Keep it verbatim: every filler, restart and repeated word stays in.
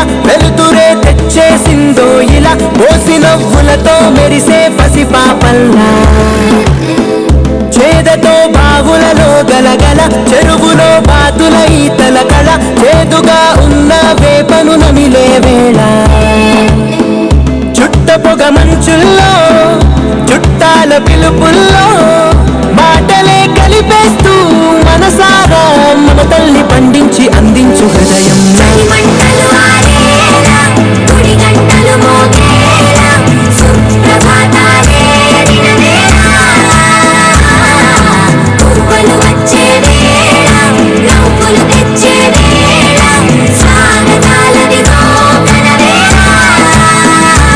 వెలుతురే తెచ్చేసిందో ఇలా పోసి నవ్వులతో మెరిసే పసిపాపల్లా చేదతో బావులలో గలగల చెరువులో బాతుల ఈతల కళ చేదుగా ఉన్న వేపను నమిలే వేళ చుట్ట పొగ మంచుల్లో చుట్టాల పిలుపుల్లో మాటలే కలిపేస్తూ మనసారా మన తల్లి